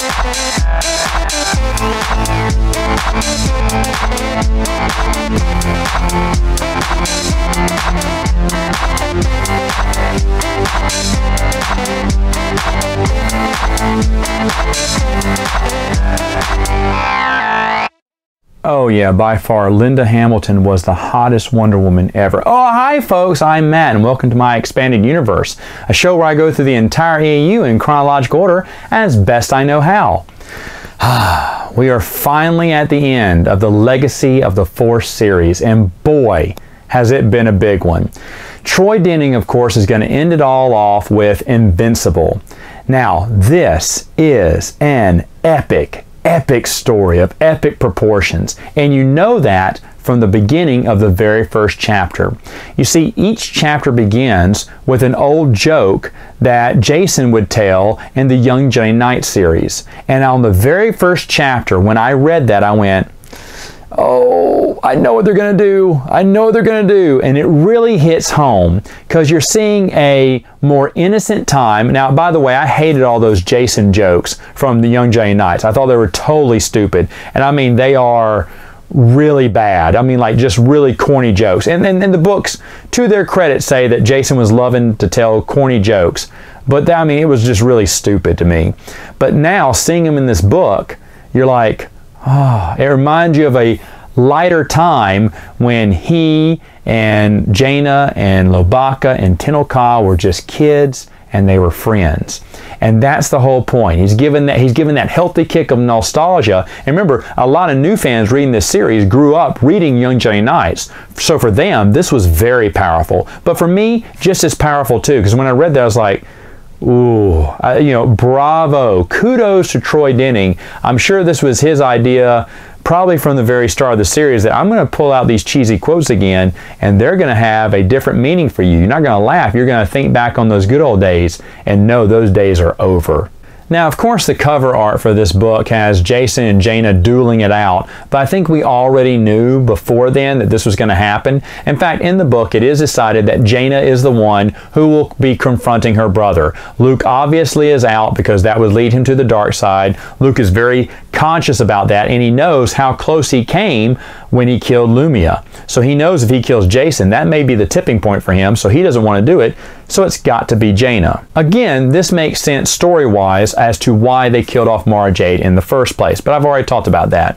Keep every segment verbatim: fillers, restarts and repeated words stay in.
Oh yeah, by far, Linda Hamilton was the hottest Wonder Woman ever. Oh, hi folks, I'm Matt, and welcome to my Expanded Universe, a show where I go through the entire E A U in chronological order as best I know how. We are finally at the end of the Legacy of the Force series, and boy, has it been a big one. Troy Denning, of course, is going to end it all off with Invincible. Now, this is an epic, epic story of epic proportions, and you know that from the beginning of the very first chapter. You see, each chapter begins with an old joke that Jason would tell in the Young Jedi Knight series. And on the very first chapter, when I read that, I went, oh, I know what they're going to do. I know what they're going to do. And it really hits home because you're seeing a more innocent time. Now, by the way, I hated all those Jason jokes from the Young Jedi Knights. I thought they were totally stupid. And I mean, they are really bad. I mean, like just really corny jokes. And, and, and the books, to their credit, say that Jason was loving to tell corny jokes. But I mean, it was just really stupid to me. But now, seeing them in this book, you're like, oh, it reminds you of a lighter time when he and Jaina and Lobaka and Tenel Ka were just kids and they were friends. And that's the whole point. He's given that, he's given that healthy kick of nostalgia. And remember, a lot of new fans reading this series grew up reading Young Jedi Knights. So for them, this was very powerful. But for me, just as powerful too, because when I read that, I was like, ooh, I, you know, bravo. Kudos to Troy Denning. I'm sure this was his idea probably from the very start of the series, that I'm going to pull out these cheesy quotes again and they're going to have a different meaning for you. You're not going to laugh. You're going to think back on those good old days and know those days are over. Now, of course, the cover art for this book has Jason and Jaina dueling it out, but I think we already knew before then that this was going to happen. In fact, in the book, it is decided that Jaina is the one who will be confronting her brother. Luke obviously is out because that would lead him to the dark side. Luke is very conscious about that, and he knows how close he came when he killed Lumia. So he knows if he kills Jason, that may be the tipping point for him, so he doesn't want to do it, so it's got to be Jaina. Again, this makes sense story-wise as to why they killed off Mara Jade in the first place, but I've already talked about that.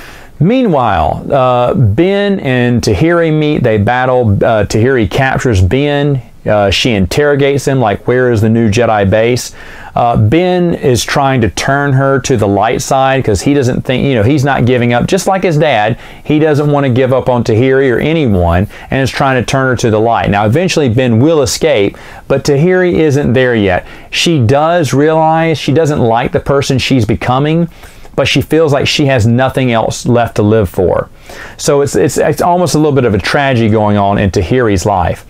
Meanwhile, uh, Ben and Tahiri meet, they battle, uh, Tahiri captures Ben. Uh, she interrogates him like, where is the new Jedi base? Uh, Ben is trying to turn her to the light side because he doesn't think, you know, he's not giving up. Just like his dad, he doesn't want to give up on Tahiri or anyone and is trying to turn her to the light. Now, eventually Ben will escape, but Tahiri isn't there yet. She does realize she doesn't like the person she's becoming, but she feels like she has nothing else left to live for. So it's, it's, it's almost a little bit of a tragedy going on in Tahiri's life.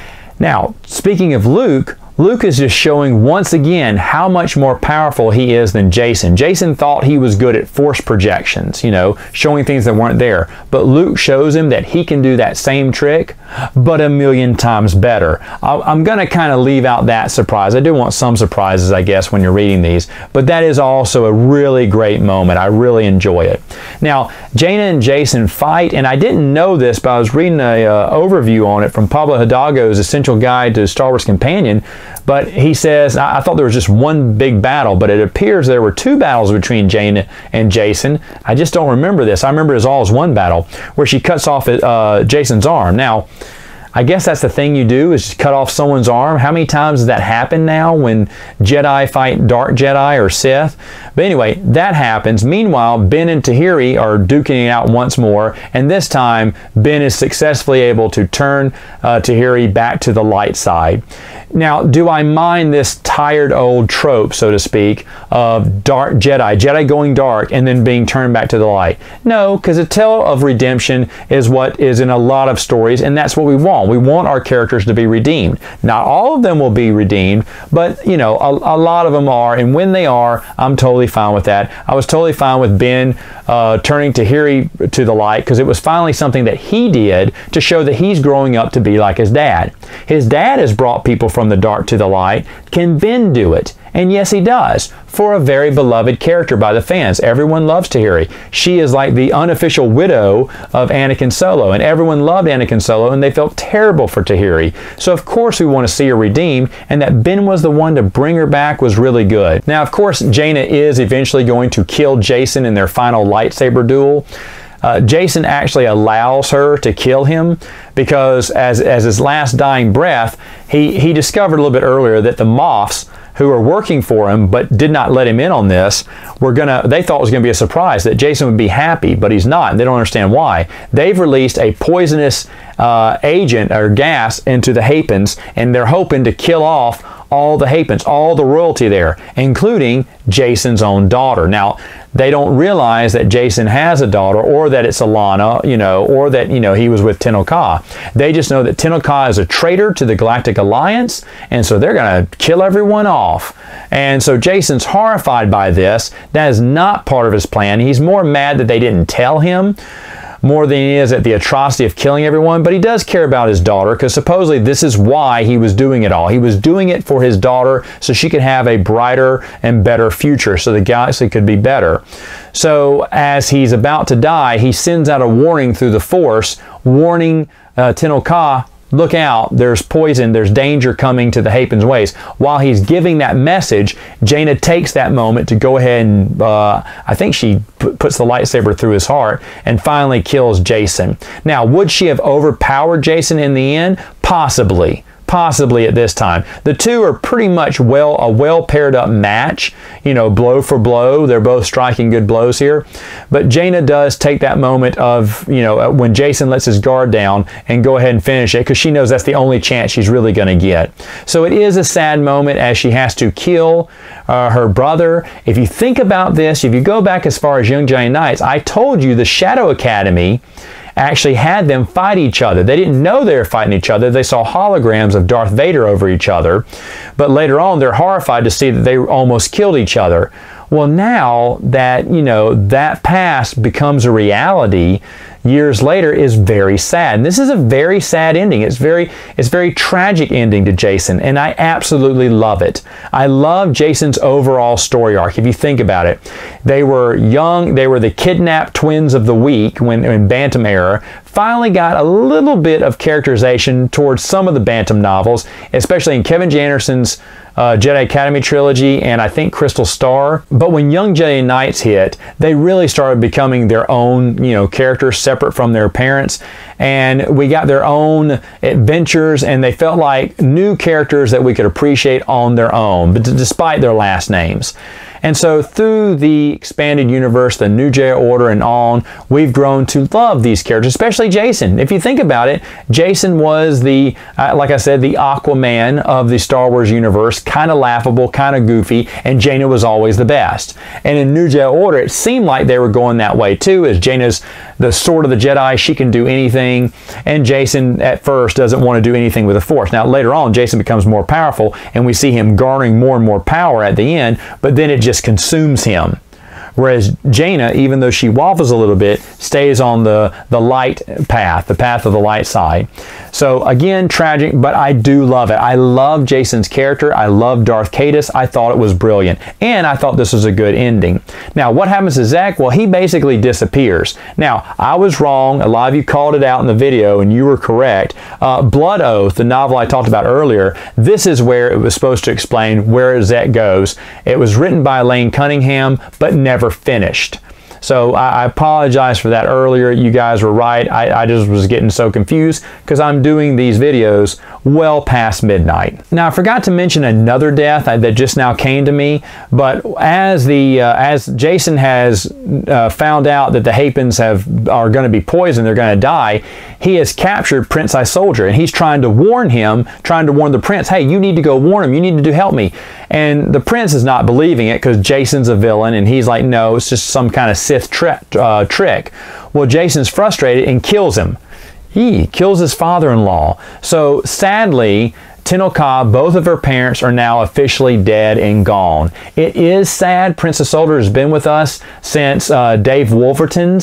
Now, speaking of Luke, Luke is just showing once again how much more powerful he is than Jason. Jason thought he was good at force projections, you know, showing things that weren't there. But Luke shows him that he can do that same trick, but a million times better. I'm going to kind of leave out that surprise. I do want some surprises, I guess, when you're reading these. But that is also a really great moment. I really enjoy it. Now, Jaina and Jason fight, and I didn't know this, but I was reading an uh, overview on it from Pablo Hidalgo's Essential Guide to Star Wars Companion. But he says, I, I thought there was just one big battle, but it appears there were two battles between Jaina and Jason. I just don't remember this. I remember it as all as one battle where she cuts off uh, Jason's arm. Now, I guess that's the thing you do, is just cut off someone's arm. How many times does that happen now when Jedi fight Dark Jedi or Sith? But anyway, that happens. Meanwhile, Ben and Tahiri are duking it out once more, and this time Ben is successfully able to turn uh, Tahiri back to the light side. Now, do I mind this tired old trope, so to speak, of dark Jedi, Jedi going dark and then being turned back to the light? No, because a tale of redemption is what is in a lot of stories, and that's what we want. We want our characters to be redeemed. Not all of them will be redeemed, but, you know, a, a lot of them are, and when they are, I'm totally fine with that. I was totally fine with Ben uh, turning Tahiri to the light because it was finally something that he did to show that he's growing up to be like his dad. His dad has brought people from the dark to the light. Can Ben do it? And yes, he does, for a very beloved character by the fans. Everyone loves Tahiri. She is like the unofficial widow of Anakin Solo, and everyone loved Anakin Solo, and they felt terrible for Tahiri. So of course we want to see her redeemed, and that Ben was the one to bring her back was really good. Now, of course, Jaina is eventually going to kill Jacen in their final lightsaber duel. Uh, Jacen actually allows her to kill him because as, as his last dying breath, he, he discovered a little bit earlier that the Moffs, who are working for him but did not let him in on this, were gonna, they thought it was going to be a surprise that Jacen would be happy, but he's not, and they don't understand why. They've released a poisonous uh, agent or gas into the Hapans, and they're hoping to kill off all the Hapans, all the royalty there, including Jacen's own daughter. Now, they don't realize that Jacen has a daughter, or that it's Alana, you know, or that, you know, he was with Tenel Ka. They just know that Tenel Ka is a traitor to the Galactic Alliance, and so they're going to kill everyone off. And so Jacen's horrified by this. That is not part of his plan. He's more mad that they didn't tell him, more than he is at the atrocity of killing everyone, but he does care about his daughter, because supposedly this is why he was doing it all. He was doing it for his daughter so she could have a brighter and better future, so the galaxy could be better. So as he's about to die, he sends out a warning through the Force, warning uh, Tenel Ka, look out, there's poison, there's danger coming to the Hapan's ways. While he's giving that message, Jaina takes that moment to go ahead and, uh, I think she puts the lightsaber through his heart and finally kills Jacen. Now, would she have overpowered Jacen in the end? Possibly. Possibly at this time. The two are pretty much well a well paired up match, you know, blow for blow. They're both striking good blows here. But Jaina does take that moment of, you know, when Jacen lets his guard down and go ahead and finish it, because she knows that's the only chance she's really going to get. So it is a sad moment as she has to kill uh, her brother. If you think about this, if you go back as far as Young Jedi Knights, I told you the Shadow Academy actually had them fight each other. They didn't know they were fighting each other. They saw holograms of Darth Vader over each other. But later on, they're horrified to see that they almost killed each other. Well, now that, you know, that past becomes a reality years later is very sad. And this is a very sad ending. It's very, it's very tragic ending to Jacen, and I absolutely love it. I love Jacen's overall story arc. If you think about it, they were young, they were the kidnapped twins of the week when in Bantam era. Finally got a little bit of characterization towards some of the Bantam novels, especially in Kevin J. Anderson's Uh, Jedi Academy trilogy and I think Crystal Star. But when Young Jedi Knights hit, they really started becoming their own, you know, characters separate from their parents, and we got their own adventures, and they felt like new characters that we could appreciate on their own, but despite their last names. And so through the expanded universe, the New Jedi Order and on, we've grown to love these characters, especially Jacen. If you think about it, Jacen was the, uh, like I said, the Aquaman of the Star Wars universe, kind of laughable, kind of goofy, and Jaina was always the best. And in New Jedi Order, it seemed like they were going that way too, as Jaina's the sword of the Jedi, she can do anything, and Jacen at first doesn't want to do anything with the Force. Now later on, Jacen becomes more powerful, and we see him garnering more and more power at the end, but then it just consumes him. Whereas Jaina, even though she waffles a little bit, stays on the, the light path, the path of the light side. So again, tragic, but I do love it. I love Jacen's character. I love Darth Caedus. I thought it was brilliant. And I thought this was a good ending. Now, what happens to Zek? Well, he basically disappears. Now, I was wrong. A lot of you called it out in the video, and you were correct. Uh, Blood Oath, the novel I talked about earlier, this is where it was supposed to explain where Zek goes. It was written by Elaine Cunningham, but never finished. So I apologize for that earlier. You guys were right. I, I just was getting so confused because I'm doing these videos well past midnight. Now, I forgot to mention another death that just now came to me, but as the uh, as Jacen has uh, found out that the Hapans have are going to be poisoned, they're going to die, he has captured Prince Isolde, and he's trying to warn him, trying to warn the prince, hey, you need to go warn him, you need to do help me. And the prince is not believing it because Jacen's a villain, and he's like, no, it's just some kind of Sith tri uh, trick. Well, Jacen's frustrated and kills him. He kills his father-in-law. So sadly, Tenel Ka, both of her parents are now officially dead and gone. It is sad. Prince Isolde has been with us since uh, Dave Wolverton's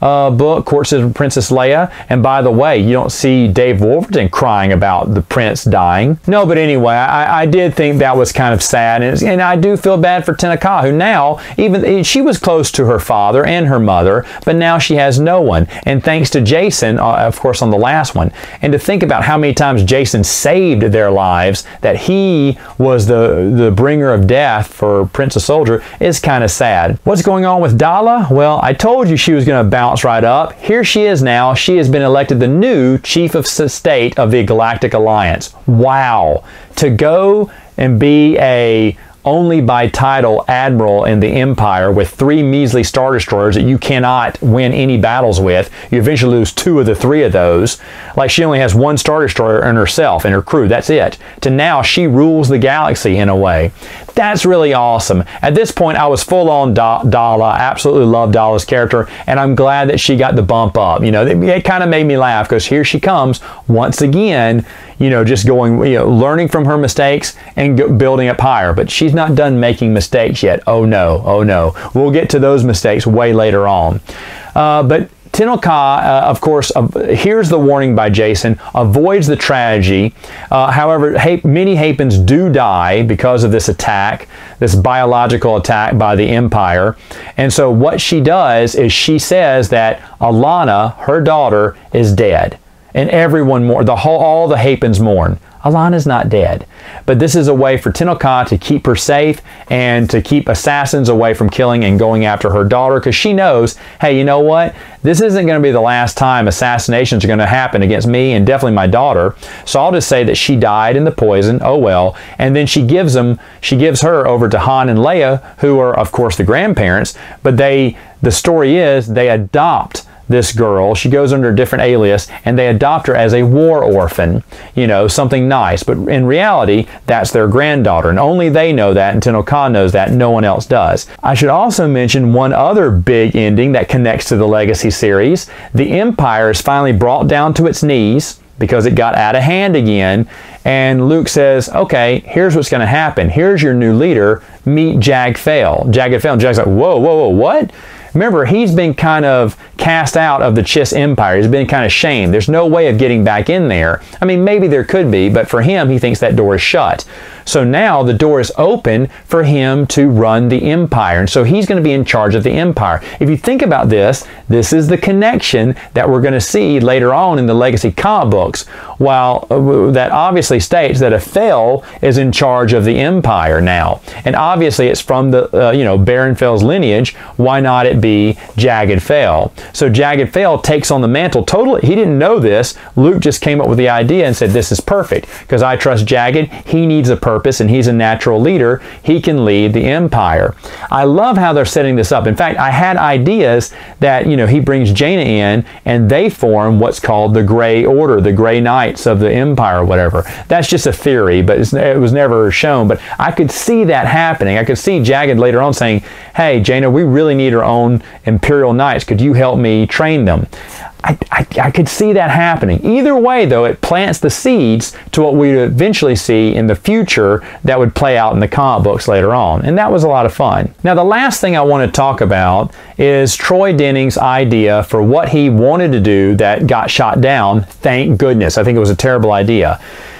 uh, book, Courtship of Princess Leia. And by the way, you don't see Dave Wolverton crying about the prince dying. No, but anyway, I, I did think that was kind of sad. And, and I do feel bad for Tenoch, who now, even she was close to her father and her mother, but now she has no one. And thanks to Jacen, uh, of course, on the last one. And to think about how many times Jacen saved their lives, that he was the, the bringer of death for Princess Soldier, is kind of sad. What's going on with Daala? Well, I told you she was going to bounce right up. Here she is now. She has been elected the new Chief of State of the Galactic Alliance. Wow. To go and be a only by title admiral in the Empire with three measly Star Destroyers that you cannot win any battles with. You eventually lose two of the three of those. Like, she only has one Star Destroyer and herself and her crew. That's it. To now, she rules the galaxy in a way. That's really awesome. At this point, I was full on da Daala. I absolutely love Daala's character, and I'm glad that she got the bump up. You know, it, it kind of made me laugh, because here she comes once again, you know, just going, you know, learning from her mistakes and go, building up higher. But she's not done making mistakes yet. Oh no, oh no. We'll get to those mistakes way later on. Uh, but Tenoch, uh, of course, uh, hears the warning by Jacen, avoids the tragedy. Uh, however, ha many Hapans do die because of this attack, this biological attack by the Empire. And so what she does is she says that Allana, her daughter, is dead. And everyone mourn, the whole, all the Hapans mourn. Allana's not dead. But this is a way for Tenoch to keep her safe and to keep assassins away from killing and going after her daughter, because she knows, hey, you know what? This isn't going to be the last time assassinations are going to happen against me and definitely my daughter. So I'll just say that she died in the poison. Oh well. And then she gives them, she gives her over to Han and Leia, who are of course the grandparents, but they, the story is they adopt this girl. She goes under a different alias, and they adopt her as a war orphan, you know, something nice. But in reality, that's their granddaughter, and only they know that, and Tenoch knows that, no one else does. I should also mention one other big ending that connects to the Legacy series. The Empire is finally brought down to its knees because it got out of hand again, and Luke says, okay, here's what's going to happen. Here's your new leader. Meet Jag Fell. Jagged Fell. And Jag's like, whoa, whoa, whoa, what? Remember, he's been kind of cast out of the Chiss Empire. He's been kind of shamed. There's no way of getting back in there. I mean, maybe there could be, but for him, he thinks that door is shut. So now the door is open for him to run the Empire. And so he's going to be in charge of the Empire. If you think about this, this is the connection that we're going to see later on in the Legacy comic books. While uh, that obviously states that Fell is in charge of the Empire now. And obviously it's from the, uh, you know, Baron Fell's lineage. Why not it be Jagged Fell? So Jagged Fell takes on the mantle totally. He didn't know this. Luke just came up with the idea and said, this is perfect because I trust Jagged. He needs a purpose and he's a natural leader. He can lead the Empire. I love how they're setting this up. In fact, I had ideas that, you know, he brings Jaina in and they form what's called the Grey Order, the Grey Knights of the Empire or whatever. That's just a theory, but it's, it was never shown. But I could see that happening. I could see Jagged later on saying, hey, Jaina, we really need our own Imperial Knights. Could you help me train them? I, I, I could see that happening. Either way, though, it plants the seeds to what we eventually see in the future that would play out in the comic books later on. And that was a lot of fun. Now, the last thing I want to talk about is Troy Denning's idea for what he wanted to do that got shot down. Thank goodness. I think it was a terrible idea.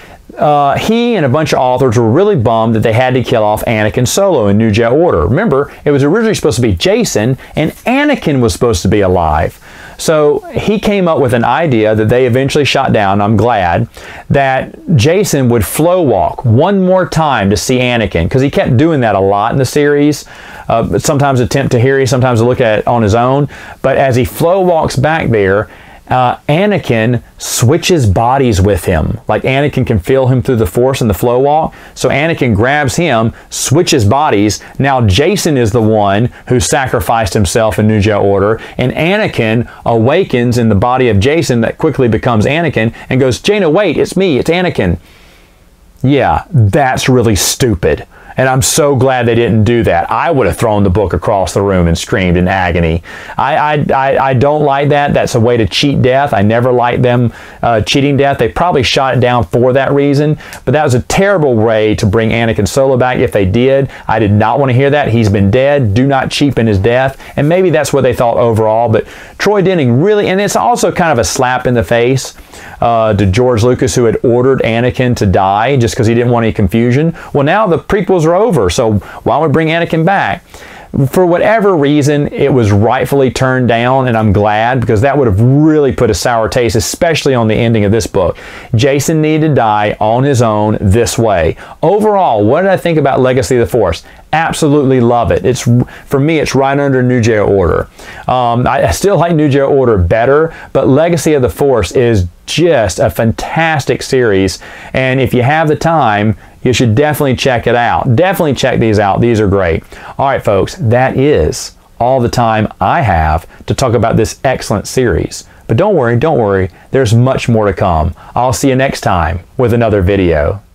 Uh, he and a bunch of authors were really bummed that they had to kill off Anakin Solo in New Jedi Order. Remember, it was originally supposed to be Jacen, and Anakin was supposed to be alive. So he came up with an idea that they eventually shot down, I'm glad, that Jacen would flow walk one more time to see Anakin, because he kept doing that a lot in the series. Uh, sometimes attempt to hear you, sometimes to look at it on his own. But as he flow walks back there, Uh, Anakin switches bodies with him. Like Anakin can feel him through the Force in the flow walk. So Anakin grabs him, switches bodies. Now Jacen is the one who sacrificed himself in New Jedi Order. And Anakin awakens in the body of Jacen that quickly becomes Anakin and goes, Jaina, wait, it's me, it's Anakin. Yeah, that's really stupid. And I'm so glad they didn't do that. I would have thrown the book across the room and screamed in agony. I, I, I, I don't like that. That's a way to cheat death. I never liked them uh, cheating death. They probably shot it down for that reason. But that was a terrible way to bring Anakin Solo back if they did. I did not want to hear that. He's been dead. Do not cheapen his death. And maybe that's what they thought overall. But Troy Denning really, and it's also kind of a slap in the face uh, to George Lucas, who had ordered Anakin to die just because he didn't want any confusion. Well, now the prequels are over, so why don't we bring Anakin back? For whatever reason, it was rightfully turned down, and I'm glad, because that would have really put a sour taste, especially on the ending of this book. Jacen needed to die on his own this way. Overall, what did I think about Legacy of the Force? Absolutely love it. It's, for me, it's right under New Jedi Order. Um, I, I still like New Jedi Order better, but Legacy of the Force is just a fantastic series, and if you have the time, you should definitely check it out. Definitely check these out. These are great. All right, folks, that is all the time I have to talk about this excellent series. But don't worry, don't worry, there's much more to come. I'll see you next time with another video.